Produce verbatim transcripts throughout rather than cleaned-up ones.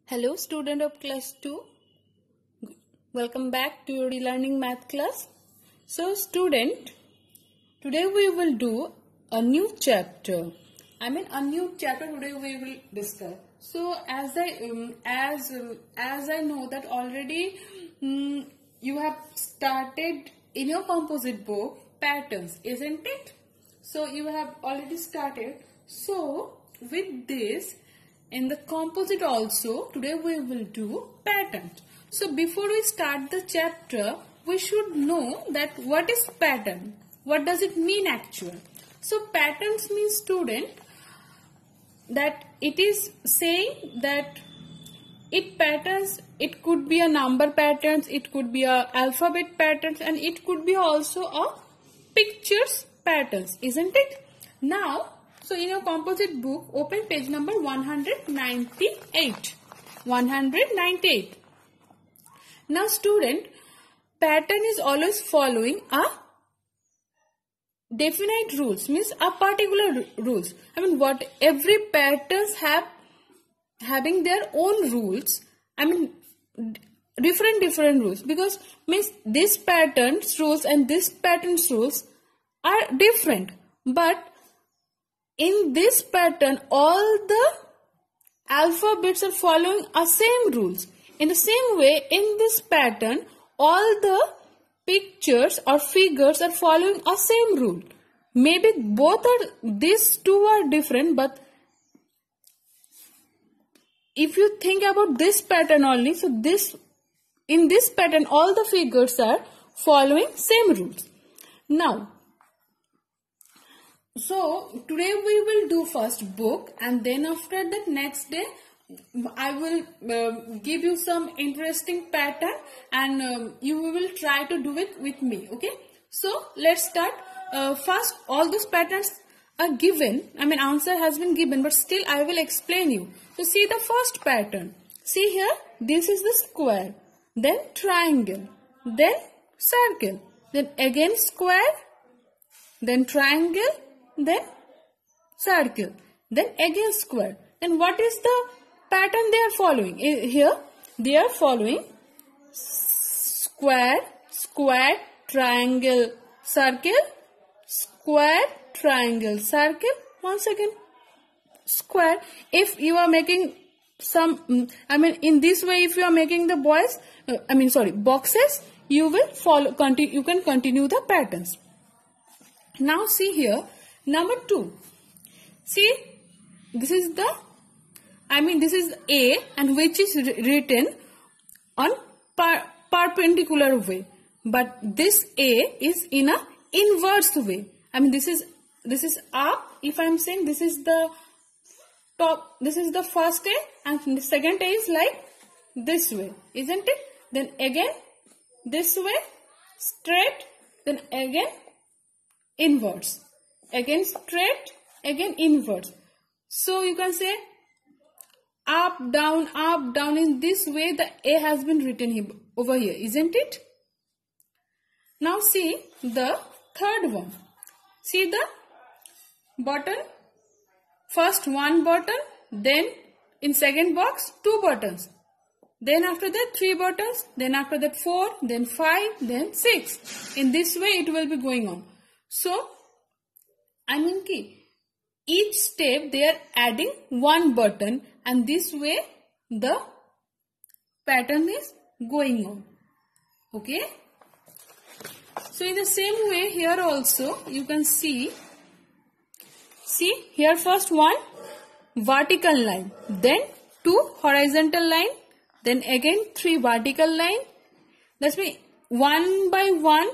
Hello student of class two, welcome back to your e-learning math class. So student, today we will do a new chapter. I mean a new chapter today we will discuss. So as I um, as um, as I know that already um, you have started in your composite book patterns, isn't it? So you have already started. So with this, in the composite also, today we will do patterns. So before we start the chapter, we should know that what is pattern? What does it mean actually? So patterns mean, student, that it is saying that it patterns, it could be a number patterns, it could be a alphabet patterns, and it could be also a pictures patterns, isn't it? Now, so in your composite book, open page number one hundred ninety-eight. one hundred ninety-eight. Now student, pattern is always following a definite rules, means a particular rules. I mean what every patterns have having their own rules. I mean different different rules, because means this pattern's rules and this pattern's rules are different, but in this pattern, all the alphabets are following a same rules. In the same way, in this pattern, all the pictures or figures are following a same rule. Maybe both are, these two are different, but if you think about this pattern only, so this, in this pattern, all the figures are following same rules. Now, so today we will do first book, and then after that next day I will uh, give you some interesting pattern, and um, you will try to do it with me. Okay, so let's start. Uh, first, all those patterns are given, I mean answer has been given, but still I will explain you. So see the first pattern. See here, this is the square, then triangle, then circle, then again square, then triangle, then circle, then again square. Then what is the pattern they are following? Here they are following square, square, triangle, circle, square, triangle, circle. Once again square. If you are making some, I mean in this way, if you are making the boys, uh, I mean sorry boxes, you will follow. Continue. You can continue the patterns. Now see here. Number two, see this is the, I mean this is A, and which is written on per perpendicular way, but this A is in a inverse way. I mean this is, this is up. If I am saying this is the top, this is the first A, and the second A is like this way, isn't it? Then again this way, straight, then again inverse. Again straight, again inverse. So you can say up, down, up, down. In this way the A has been written here, over here, isn't it? Now see the third one. See the button. First one button, then in second box two buttons. Then after that three buttons, then after that four, then five, then six. In this way it will be going on. So I mean ki, each step they are adding one button, and this way the pattern is going on. Okay. So in the same way here also you can see, see here first one vertical line, then two horizontal line, then again three vertical line. That's mean one by one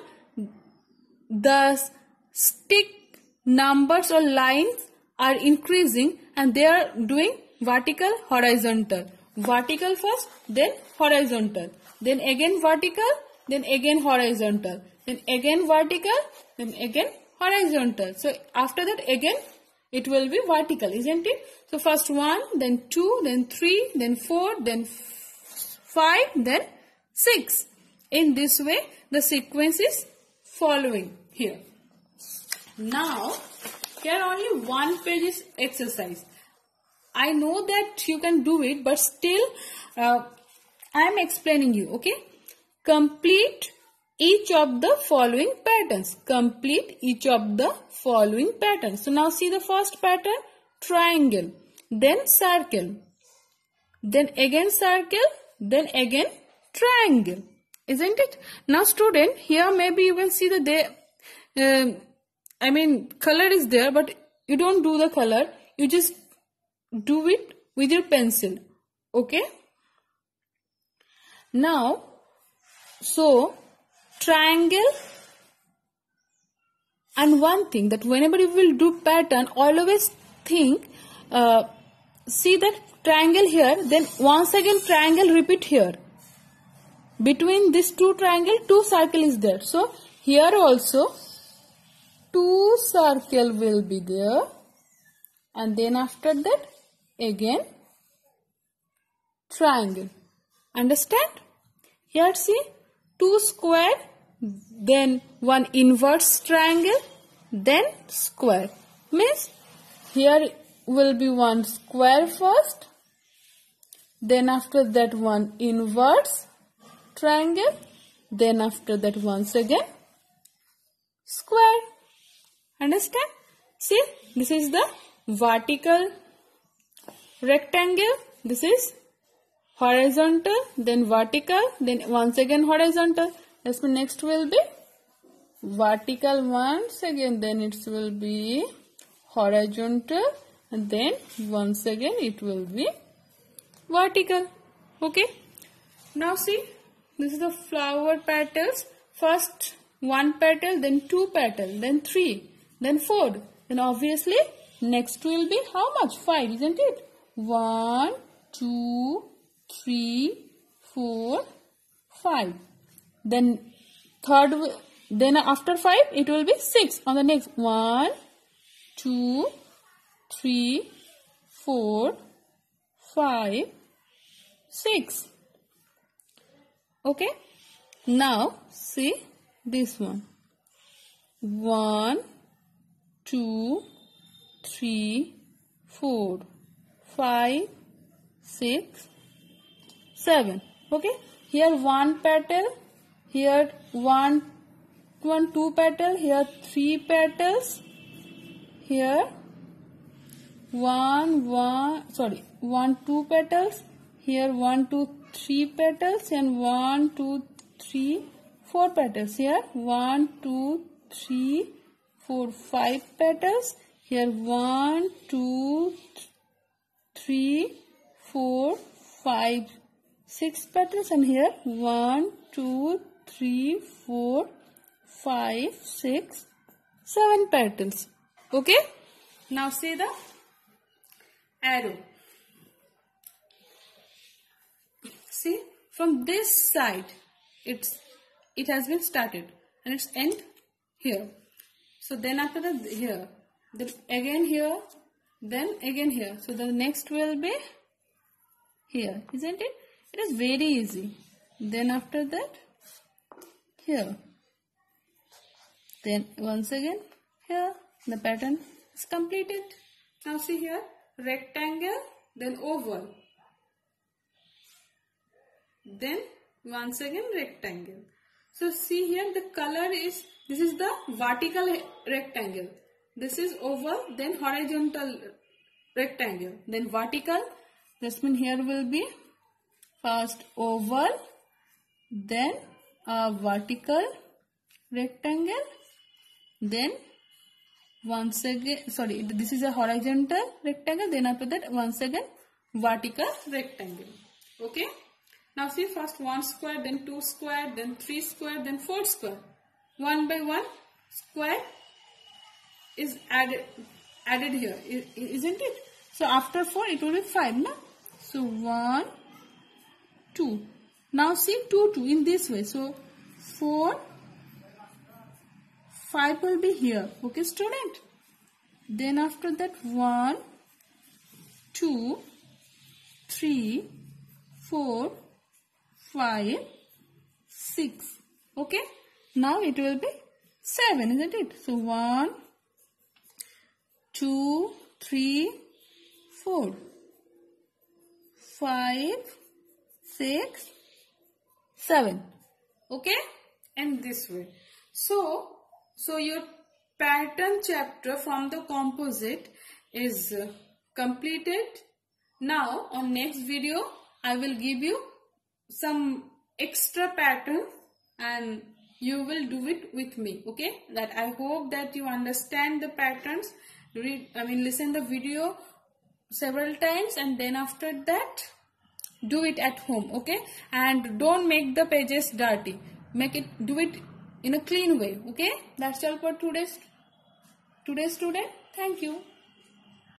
the stick numbers or lines are increasing, and they are doing vertical, horizontal. Vertical first, then horizontal, then again vertical, then again horizontal, then again vertical, then again horizontal. So after that again it will be vertical, isn't it? So first one, then two, then three, then four, then five, then six. In this way the sequence is following here. Now, here only one page is exercise. I know that you can do it, but still uh, I am explaining you. Okay, complete each of the following patterns. Complete each of the following patterns. So now see the first pattern, triangle, then circle, then again circle, then again triangle, isn't it? Now student, here maybe you can see that they, uh, I mean color is there, but you don't do the color, you just do it with your pencil. Okay, now so triangle, and one thing that whenever you will do pattern, always think, uh, see that triangle here, then once again triangle repeat here. Between these two triangle, two circle is there. So here also two circle will be there, and then after that again triangle. Understand? Here see two square, then one inverse triangle, then square. Means here will be one square first, then after that one inverse triangle, then after that once again square. Understand? See, this is the vertical rectangle, this is horizontal, then vertical, then once again horizontal. That's mean next will be vertical once again, then it will be horizontal, and then once again it will be vertical. Okay, now see, this is the flower petals. First one petal, then two petal, then three, then four, then obviously next will be how much? Five, isn't it? One, two, three, four, five. Then third, then after five it will be six on the next. One, two, three, four, five, six. Okay, now see this one. One, two, three, four, five, six, seven. Okay, here one petal, here one, one, two petal, here three petals, here one, one, sorry, one, two petals, here one, two, three petals, and one, two, three, four petals. Here one, two, three, four, five petals. Here one, two, three, four, five, six petals, and here one, two, three, four, five, six, seven petals. Okay. Now see the arrow. See, from this side, it's it has been started and it's end here. So then after that here, then again here, then again here. So the next will be here, isn't it? It is very easy. Then after that here, then once again here, the pattern is completed. Now see here, rectangle, then oval, then once again rectangle. So see here, the color is, this is the vertical rectangle, this is oval, then horizontal rectangle, then vertical. This means here will be first oval, then a vertical rectangle, then once again, sorry, this is a horizontal rectangle, then after that once again vertical rectangle. Okay. Now see, first one square, then two square, then three square, then four square. One by one square is added added here, isn't it? So after four it will be five, no? So one, two. Now see two, two in this way. So four, five will be here. Okay, student. Then after that one, two, three, four, five, six. Okay. Now it will be seven, isn't it? So one, two, three, four. five, six, seven. Okay, and this way. So, so your pattern chapter from the composite is uh, completed. Now, on next video, I will give you some extra pattern and you will do it with me. Okay, that I hope that you understand the patterns. Read, I mean, listen the video several times and then after that do it at home. Okay, and don't make the pages dirty. Make it, do it in a clean way. Okay, that's all for today's today's student. Thank you.